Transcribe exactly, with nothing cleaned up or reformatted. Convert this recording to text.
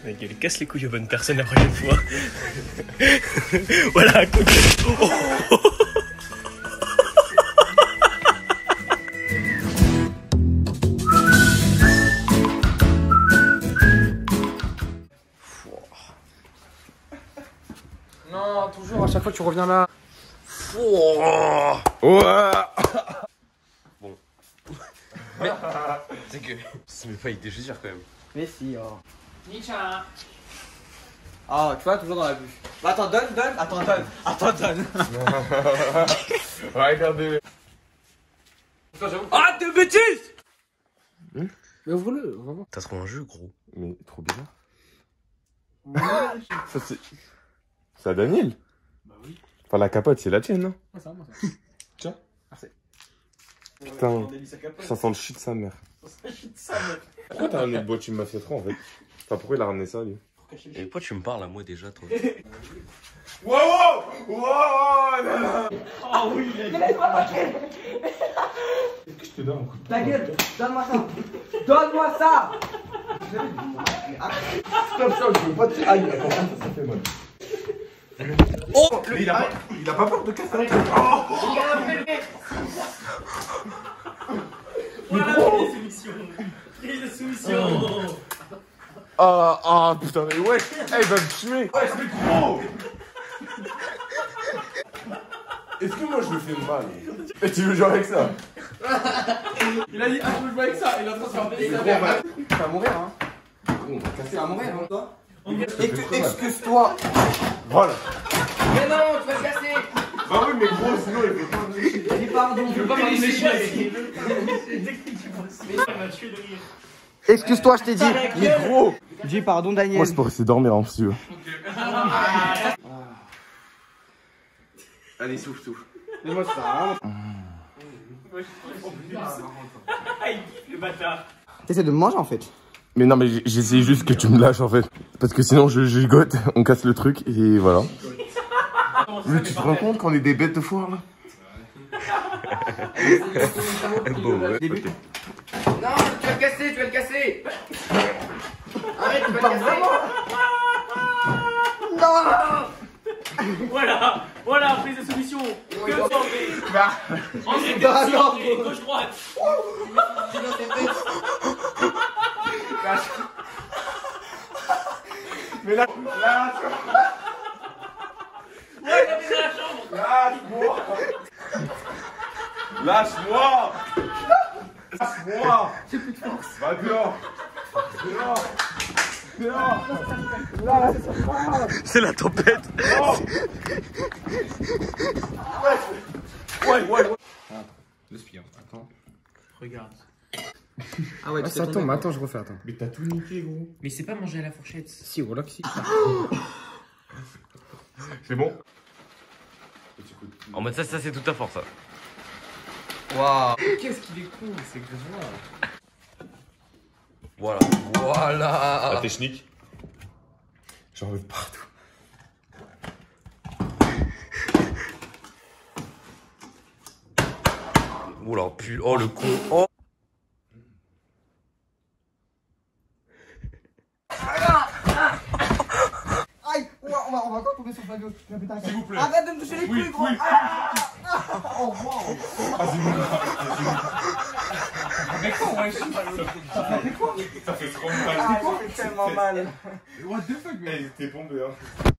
Mec, il casse les couilles aux bonnes personnes la prochaine fois. Voilà, écoute. Oh. Non, toujours, à chaque fois tu reviens là. Oh. Ouais. Bon. Mais, c'est que... Ça met pas avec des chaussures quand même. Mais si, oh. Nicha. Ah, tu vois, toujours dans la bûche. Bah, attends, donne, donne. Attends, donne. Attends, donne. Regardez. Ah, de bêtises. Hmm? Mais ouvre-le, on va voir. T'as trouvé un jeu, gros. Mais trop bizarre. Ça, c'est. C'est à Daniel. Bah oui. Enfin, la capote, c'est la tienne, non? Ouais, ça, moi, ça. Tiens. Merci. Putain, ça sent le shit de sa mère. Pourquoi t'as ramené le boîtier de Mafia trois en fait? Enfin, pourquoi il a ramené ça lui? Et pourquoi tu me parles à moi déjà, toi? Wow, wow, wow. Oh oui, il a dit. Est-ce que je te donne un coup de Ta gueule, donne-moi ça. Donne-moi ça. Stop, stop, je veux pas te... Aïe, attends, ça, ça fait mal. Oh, Mais il a pas, il a pas peur de casser un truc. Oh, voilà, prise de soumission. Prise de soumission. ah, ah, putain, mais ouais, hey, il va me tuer. Ouais, c'est gros. Est-ce que moi je le fais mal? Et tu veux jouer avec ça? Il a dit, ah, je veux jouer avec ça. Il est en train de se faire baisser sa gros, mère. va- Tu vas mourir, hein. On va casser Tu vas mourir, hein, toi. Excuse- Excuse-toi. Voilà. Mais non, tu vas le casser. Bah oui, mais gros, sinon il peut pas me lécher. Dis pardon, je veux pas me lécher. Excuse-toi, je t'ai dit. Mais gros. Dis pardon, Daniel. Moi je peux rester dormir en plus. Allez, souffle, souffle. Mets-moi ça. Le bâtard. T'essaies de me manger en fait. Mais non, mais j- j'essaie juste que tu me lâches en fait. Parce que sinon je gigote, on casse le truc et voilà. Mais tu te rends compte qu'on est des bêtes de foire là? Bon, ouais. Début. Ok. Non, tu vas le casser, tu vas le casser. Arrête, tu vas le casser. Non. Voilà, voilà, prise de soumission. Que André. André, Bah, non. André, gauche-droite. Mais là, lâche, Ouais, t'as mis dans la chambre. lâche-moi. Lâche-moi. Lâche-moi. J'ai plus de force. Va dehors. Dehors. Dehors. C'est la tempête. Ouais, ouais, ouais. Le spion, attends. Regarde. Ah ouais, Ah, ça tombe, attends, je refais, attends. Mais t'as tout niqué, gros. Mais c'est pas manger à la fourchette. Si, voilà que si. C'est bon? En mode ça, ça c'est toute ta force. Ça. Waouh. Qu'est-ce qu'il est con, c'est que Voilà, voilà. Ah, t'es schnick. J'en veux partout. Oula, pull. Oh le con. Oh. Aïe, on va, on va, on va encore tomber sur Fabio. S'il vous plaît. Arrête de me toucher les Oui, couilles, gros. oui. Ah, ah, oh, wow. Mais quoi, ouais, ça fait quoi? Ça fait trop Ah, mal. ça fait tellement mal. What the fuck, mais t'es tombé, hein.